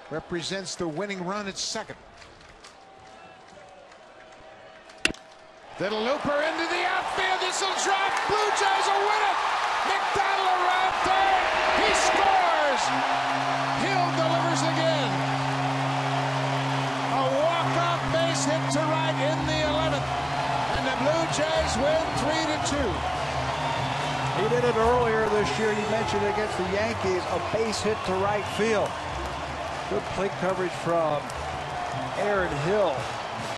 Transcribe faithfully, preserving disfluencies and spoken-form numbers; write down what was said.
represents the winning run at second. Little looper into the outfield. This will drop. Blue Jays will win it. McDonald around third. He scores. Hill delivers again. A walk-off base hit to right in the eleventh, and the Blue Jays win three to two. He did it earlier this year. You mentioned it against the Yankees, a base hit to right field. Good plate coverage from Aaron Hill.